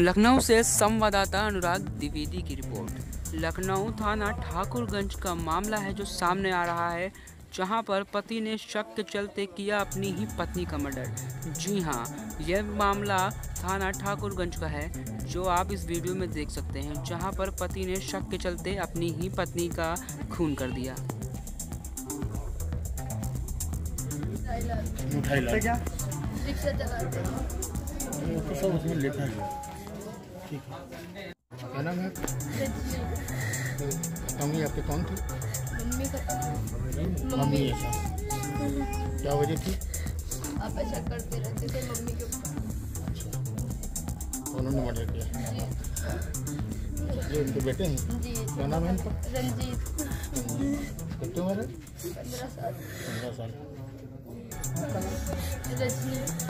लखनऊ से संवाददाता अनुराग द्विवेदी की रिपोर्ट। लखनऊ थाना ठाकुरगंज का मामला है जो सामने आ रहा है, जहां पर पति ने शक के चलते किया अपनी ही पत्नी का मर्डर। जी हां, यह मामला थाना ठाकुरगंज का है जो आप इस वीडियो में देख सकते हैं, जहां पर पति ने शक के चलते अपनी ही पत्नी का खून कर दिया। रिक्शा चलाते हैं। तो सब उसमें लिखा है। ठीक है, क्या नाम है? मम्मी आपके कौन थी? मम्मी ऐसा क्या वजह थी? आप ऐसा करते रहते थे मम्मी के ऊपर। उन्होंने मर्डर किया? ये उनके बेटे हैं? जी। क्या नाम है इनका? रंजीत। कितनी उम्र है? 15 साल। 15 साल। रजनी।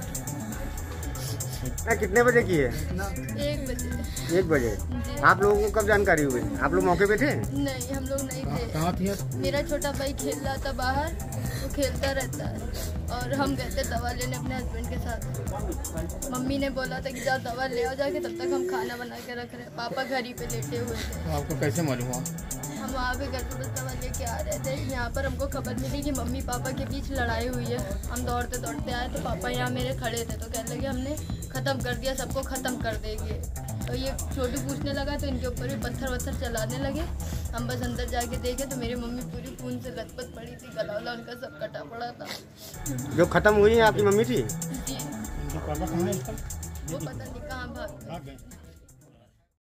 कितने बजे की है? 1 बजे। 1 बजे। जी। आप लोगों को कब जानकारी हुई? आप लोग मौके पे थे? नहीं, हम लोग नहीं थे। कहाँ थी? मेरा छोटा भाई खेल रहा था बाहर, वो खेलता रहता है और हम गए थे दवा लेने अपने हस्बैंड के साथ। मम्मी ने बोला था कि जाओ दवा ले आओ जाके, तब तक हम खाना बना के रख रहे। पापा घर ही पे लेटे हुए थे। तो आपको कैसे मालूम हुआ? हम वहाँ पे घर पे बस दवा लेके आ रहे थे। यहाँ पर हमको खबर मिली कि मम्मी पापा के बीच लड़ाई हुई है। हम दौड़ते दौड़ते आए तो पापा यहाँ मेरे खड़े थे, तो कहने लगे हमने ख़त्म कर दिया, सबको ख़त्म कर देंगे। तो ये छोटू पूछने लगा तो इनके ऊपर भी पत्थर वत्थर चलाने लगे। हम बस अंदर जाके देखे तो मेरी मम्मी पूरी खून से लथपथ पड़ी थी, गला वला उनका सब कटा पड़ा था। जो खत्म हुई है आपकी मम्मी थी? जी। पापा कहाँ है? वो पता नहीं कहाँ भाग गए।